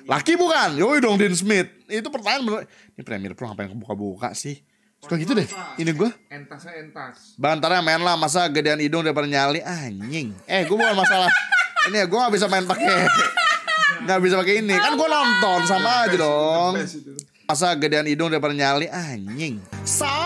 Laki bukan? Yoi dong Dean Smith. Itu pertanyaan bener. Ini Premier Pro ngapain kebuka-buka sih? Suka gitu deh. Ini gue. Entasnya entas. Bantarnya main lah. Masa gedean hidung daripada nyali. Anjing. Gue bukan masalah. Ini ya gue gak bisa main pakai. Gak bisa pakai ini. Kan gue nonton sama aja dong. Masa gedean hidung daripada nyali. Anjing.